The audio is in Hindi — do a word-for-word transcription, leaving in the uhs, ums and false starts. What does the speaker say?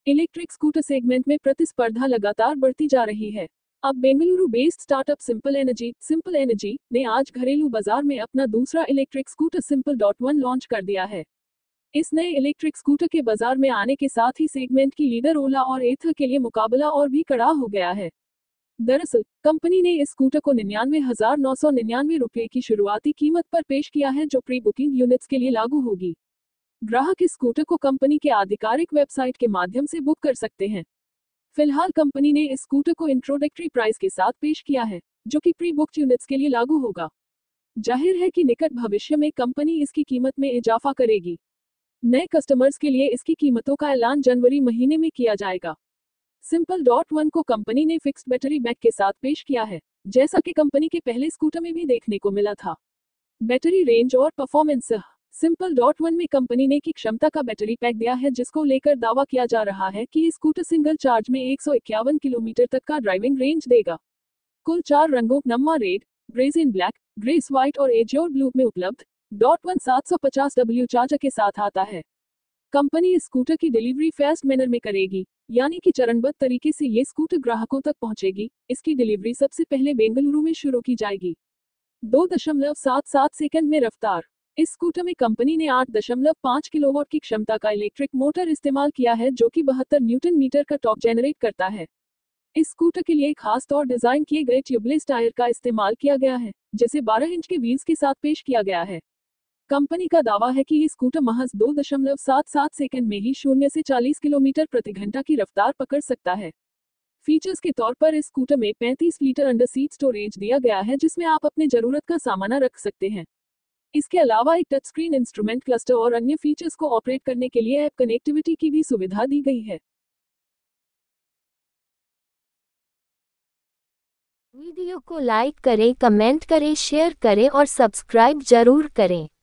इलेक्ट्रिक स्कूटर सेगमेंट में प्रतिस्पर्धा लगातार बढ़ती जा रही है। अब Bengaluru based startup simple energy simple energy ने आज घरेलू बाजार में अपना दूसरा electric scooter simple dot one launch कर दिया है। इस नए इलेक्ट्रिक स्कूटर के बाजार में आने के साथ ही सेगमेंट की लीडर ओला और एथर के लिए मुकाबला और भी कड़ा हो गया है। दरअसल कंपनी ने इस स्कूटर को निन्यानवे हजार नौ सौ निन्यानवे रुपये की शुरुआती कीमत पर पेश किया है, जो प्री बुकिंग यूनिट्स के लिए लागू होगी। ग्राहक इस स्कूटर को कंपनी के आधिकारिक वेबसाइट के माध्यम से बुक कर सकते हैं। फिलहाल कंपनी ने इस स्कूटर को इंट्रोडक्टरी प्राइस के साथ पेश किया है, जो कि प्री बुक्ड यूनिट्स के लिए लागू होगा। जाहिर है कि निकट भविष्य में कंपनी इसकी कीमत में इजाफा करेगी। नए कस्टमर्स के लिए इसकी कीमतों का ऐलान जनवरी महीने में किया जाएगा। सिंपल डॉट वन को कंपनी ने फिक्स्ड बैटरी बैक के साथ पेश किया है, जैसा कि कंपनी के पहले स्कूटर में भी देखने को मिला था। बैटरी रेंज और परफॉर्मेंस। सिंपल डॉट वन में कंपनी ने की क्षमता का बैटरी पैक दिया है, जिसको लेकर दावा किया जा रहा है कि स्कूटर सिंगल चार्ज में एक सौ इक्यावन किलोमीटर तक का ड्राइविंग रेंज देगा। कुल चार रंगों Namma red, brazen black, grace white और एज्योर ब्लू में उपलब्ध डॉट वन सात सौ पचास डब्ल्यू चार्जर के साथ आता है। कंपनी इस स्कूटर की डिलीवरी फास्ट मैनर में करेगी, यानी कि चरणबद्ध तरीके से ये स्कूटर ग्राहकों तक पहुंचेगी। इसकी डिलीवरी सबसे पहले बेंगलुरु में शुरू की जाएगी। दो दशमलव सात सात सेकंड में रफ्तार। इस स्कूटर में कंपनी ने आठ दशमलव पाँच किलोवाट की क्षमता का इलेक्ट्रिक मोटर इस्तेमाल किया है, जो कि बहत्तर न्यूटन मीटर का टॉर्क जनरेट करता है। इस स्कूटर के लिए खास तौर डिजाइन किए गए ट्यूबलेस टायर का इस्तेमाल किया गया है, जिसे बारह इंच के व्हील्स के साथ पेश किया गया है। कंपनी का दावा है कि ये स्कूटर महज दो दशमलव सात सात सेकंड में ही शून्य से चालीस किलोमीटर प्रति घंटा की रफ्तार पकड़ सकता है। फीचर्स के तौर पर इस स्कूटर में पैंतीस लीटर अंडर सीट स्टोरेज दिया गया है, जिसमें आप अपने जरूरत का सामान रख सकते हैं। इसके अलावा एक टच स्क्रीन इंस्ट्रूमेंट क्लस्टर और अन्य फीचर्स को ऑपरेट करने के लिए ऐप कनेक्टिविटी की भी सुविधा दी गई है। वीडियो को लाइक करें, कमेंट करें, शेयर करें और सब्सक्राइब जरूर करें।